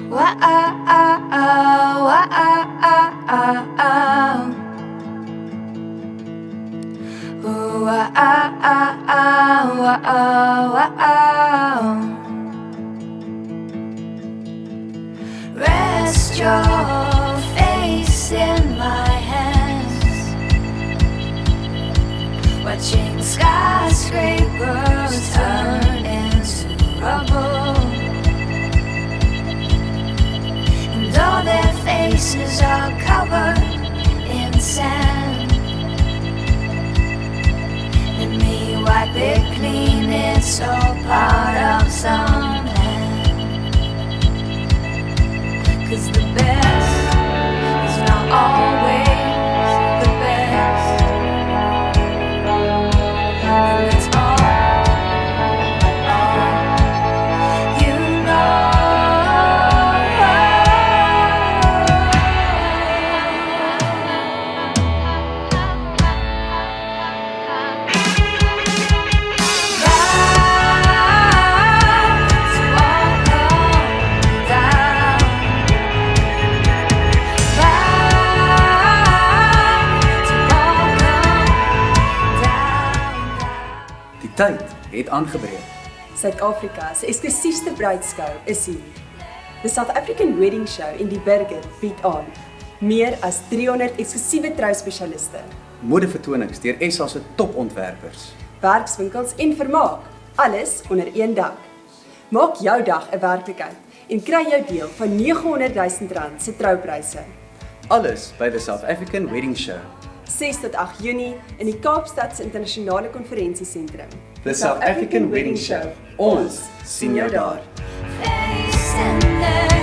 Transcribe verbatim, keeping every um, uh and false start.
Rest your face in my hands, watching skyscrapers turn into rubble, and all their faces are covered in sand, and me wipe it clean, it's all part of some plan. 'Cause the best is not always the best, and it's all, all you know. Die tyd het aangebreek. Suid-Afrika se eksklusiefste bruidskou is hier. The South African Wedding Show in die Burger bied aan meer as driehonderd eksklusiewe trouspesialiste, Modevertonings deur S A se topontwerpers, werkswinkels en vermaak, alles onder een dak. Maak jou dag 'n werklikheid en kry jou deel van neghonderd duisend rand se troupryse. alles by the South African Wedding Show. ses tot agt Junie in die Kaapstadse Internasionale Konferensiesentrum. The South African Wedding Show. Ons sien jou daar. Face and